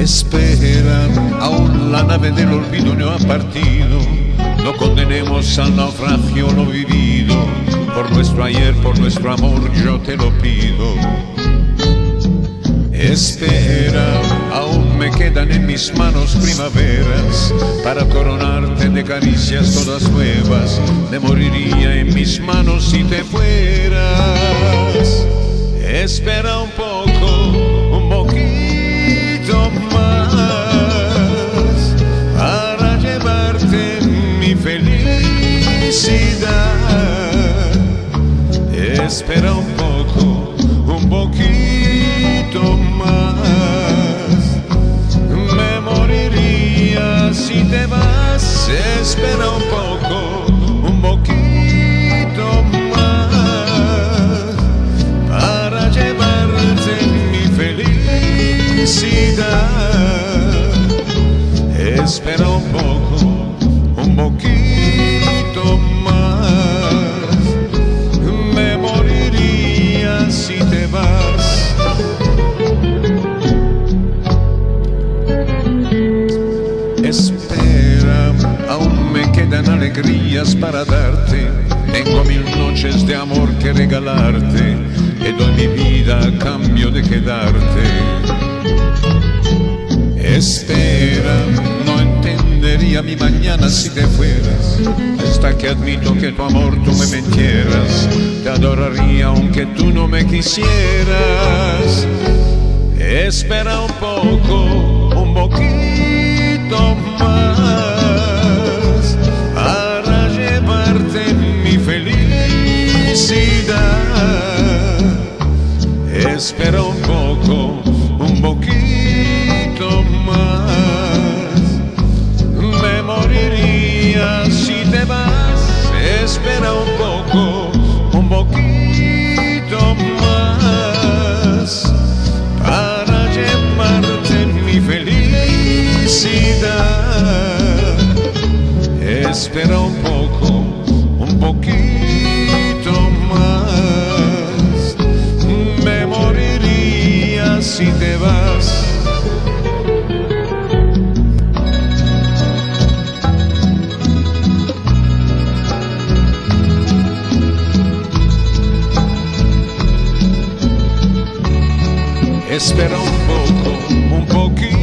Espera, aún la nave del olvido no ha partido. No condenemos al naufragio lo vivido. Por nuestro ayer, por nuestro amor, yo te lo pido. Espera, aún me quedan en mis manos primaveras para coronarte de caricias todas nuevas. Me moriría en mis manos si te fueras. Espera un poquito más para llevarte mi felicidad. Espera un poquito más. Me moriría si te vas. Espera un poquito más para llevarte mi felicidad. Espera un poquito más. Me moriría si te vas. Espera, aún me quedan alegrías para darte. Tengo 1000 noches de amor que regalarte. Te doy mi vida a cambio de quedarte. Espera, no entendería mi mañana si te fueras. Hasta que admito que tu amor tú me mentieras. Te adoraría aunque tú no me quisieras. Espera un poquito más para llevarte mi felicidad. Espera un poquito más. Me moriría si te vas. Espera un poquito más para llevarte mi felicidad. Espera un poquito más. Me moriría si te vas. Espera un poquito.